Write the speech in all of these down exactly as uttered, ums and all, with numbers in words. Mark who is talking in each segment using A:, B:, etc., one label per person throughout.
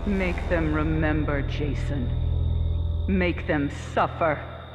A: Make them remember, Jason. Make them suffer.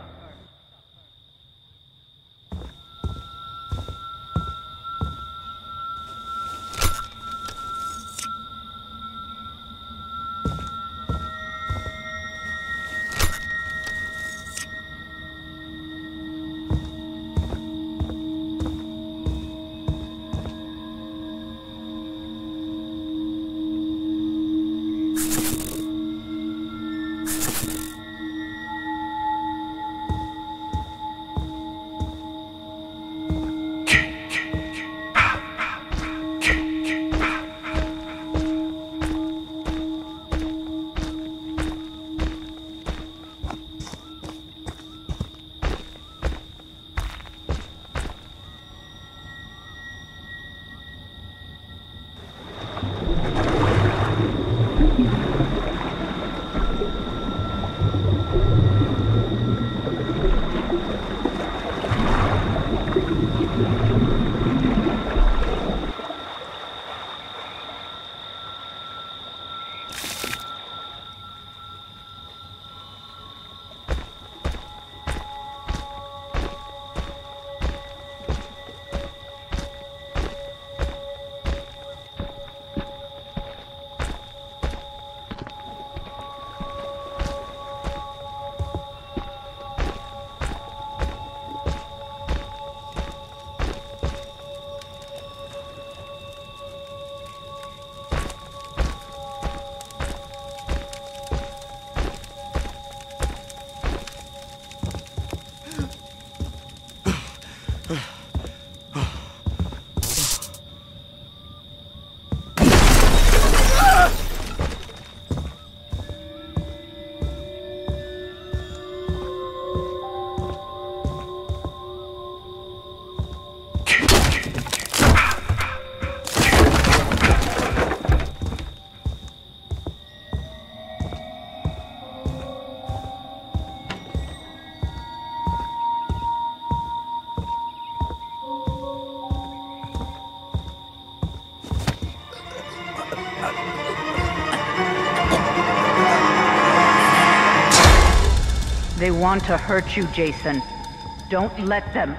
A: They want to hurt you, Jason. Don't let them.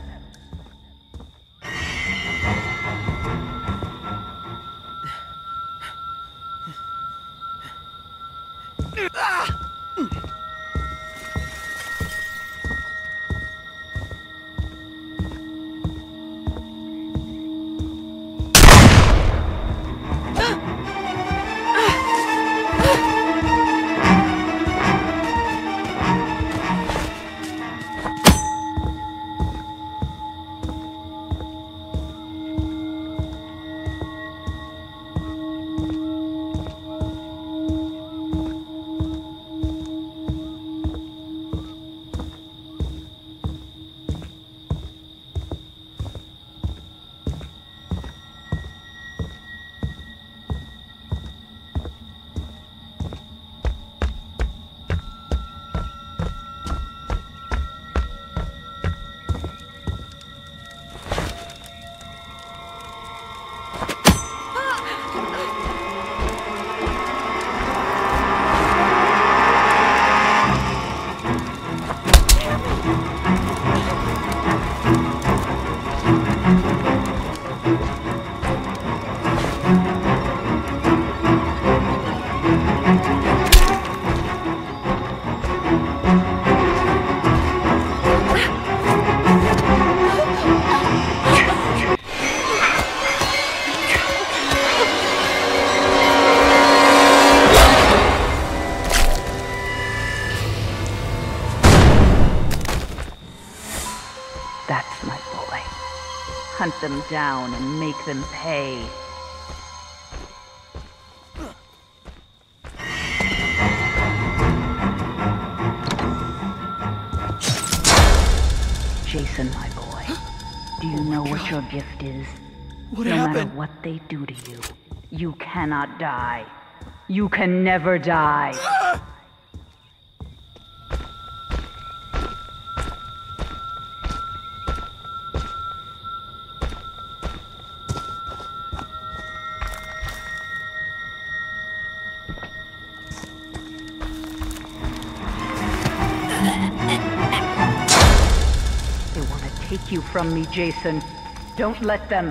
A: That's my boy. Hunt them down and make them pay. Jason, my boy, do you
B: oh
A: know
B: God.
A: what your gift is?
B: What
A: no
B: happened?
A: matter what they do to you, you cannot die. You can never die.
B: Ah!
A: take you from me, Jason. Don't let them.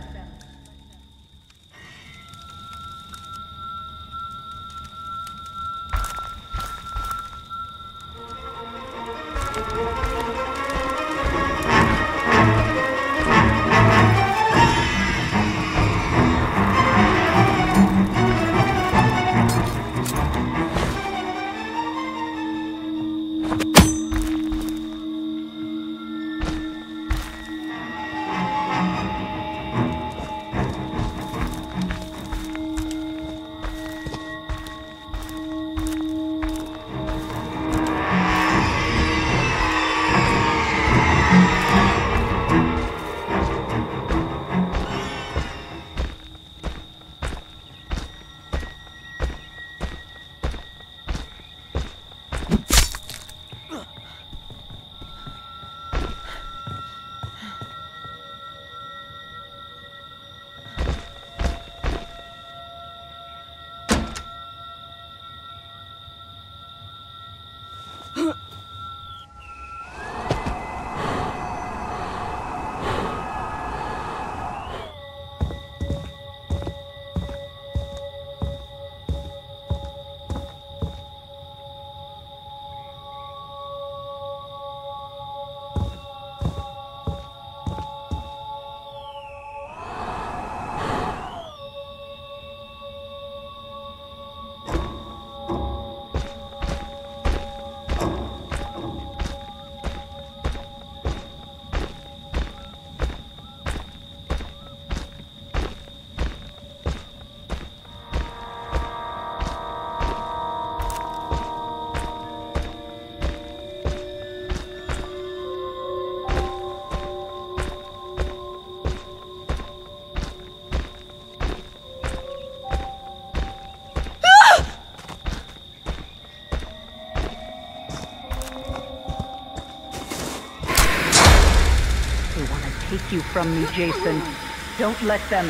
A: Take you from me, Jason. Don't let them.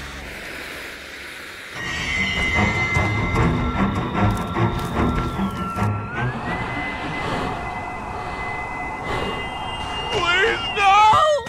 B: Please, no!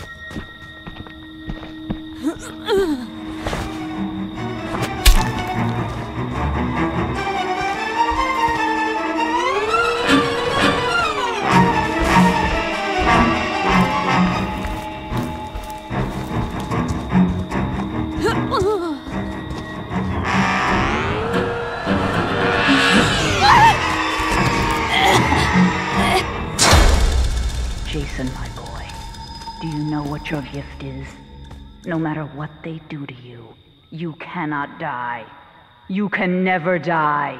A: Jason, my boy, do you know what your gift is? No matter what they do to you, you cannot die. You can never die.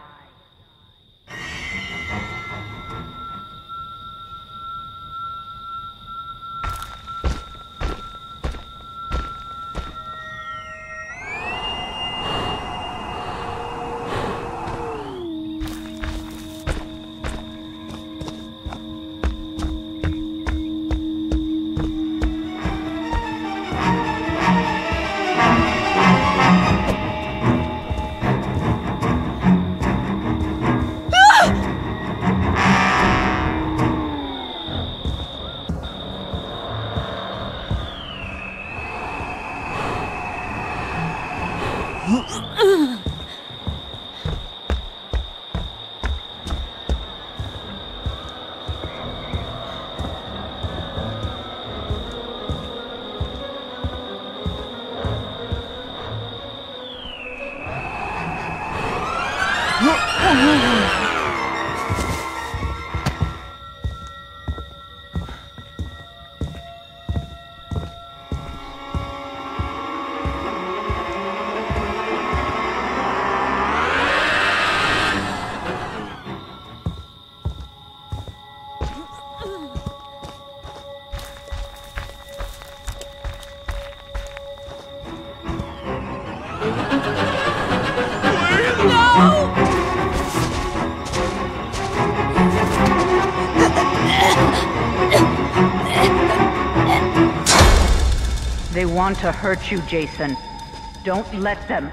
A: They want to hurt you, Jason. Don't let them.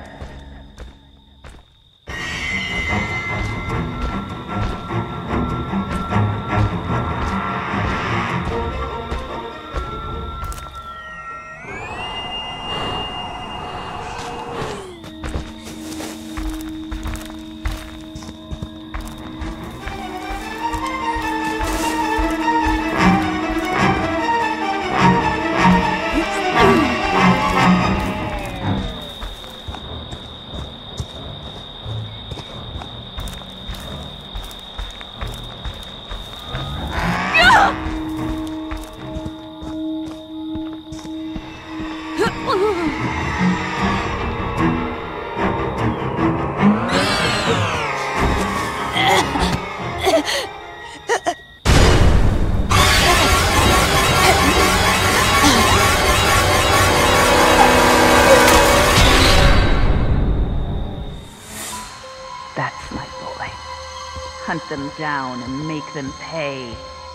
A: That's my boy. Hunt them down and make them pay.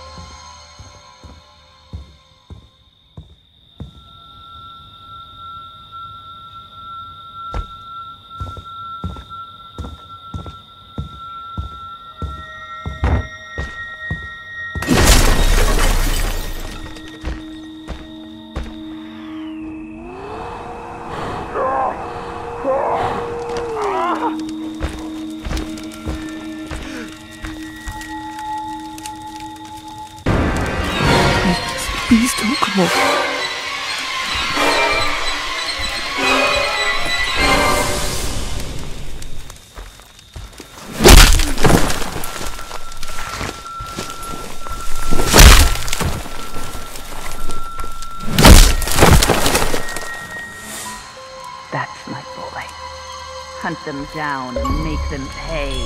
C: Please don't go.
A: That's my boy. Hunt them down and make them pay.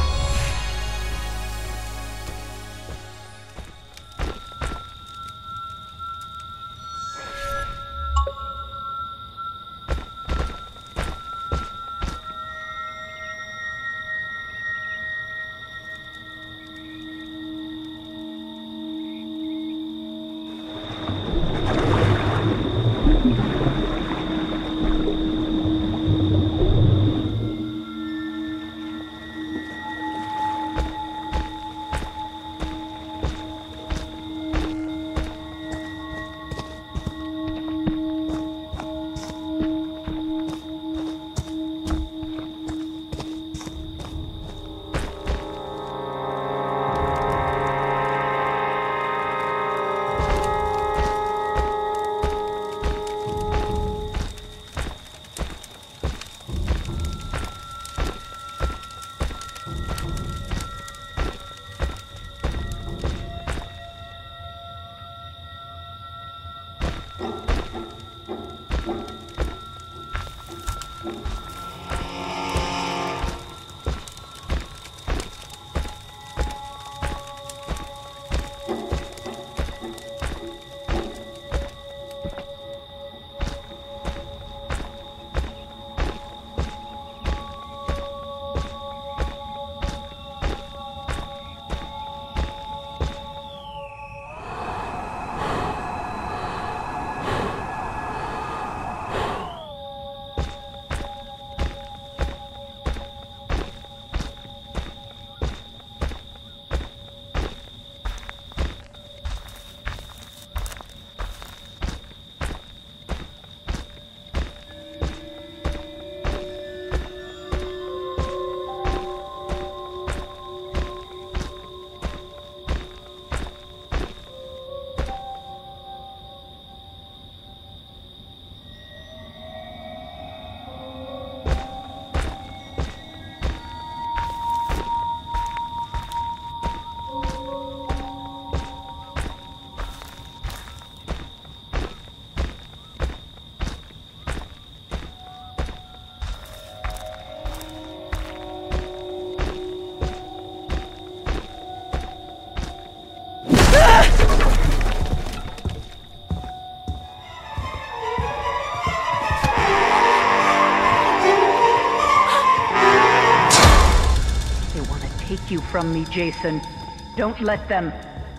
A: Take you from me, Jason. Don't let them.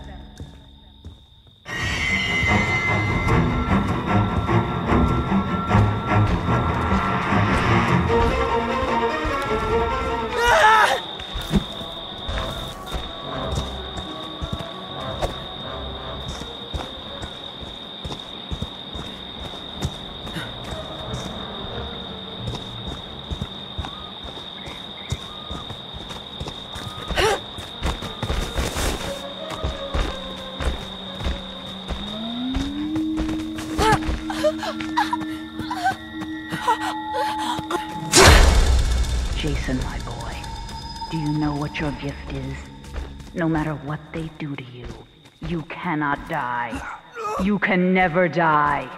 A: Jason, my boy, do you know what your gift is? No matter what they do to you, you cannot die. You can never die.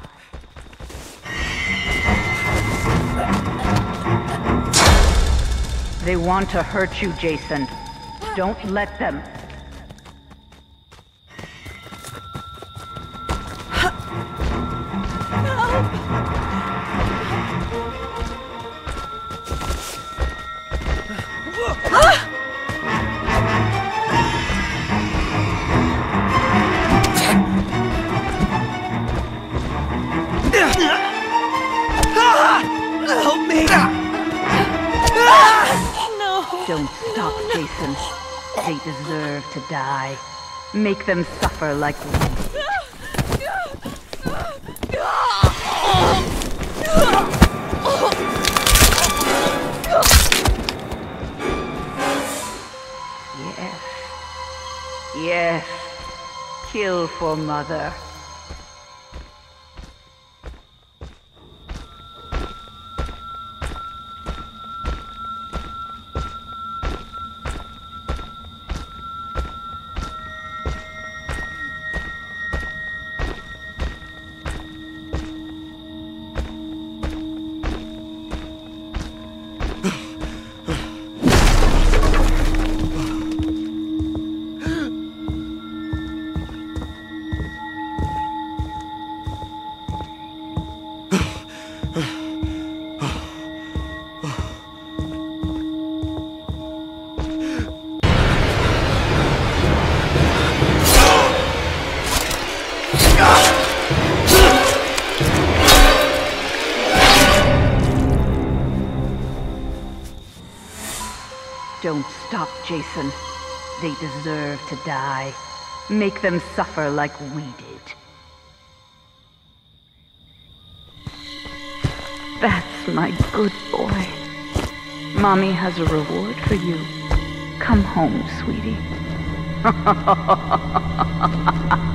A: They want to hurt you, Jason. Don't let them. Don't stop, Jason. They deserve to die. Make them suffer like we did. Yes. Yes. Kill for Mother. Don't stop, Jason. They deserve to die. Make them suffer like we did. That's my good boy. Mommy has a reward for you. Come home, sweetie.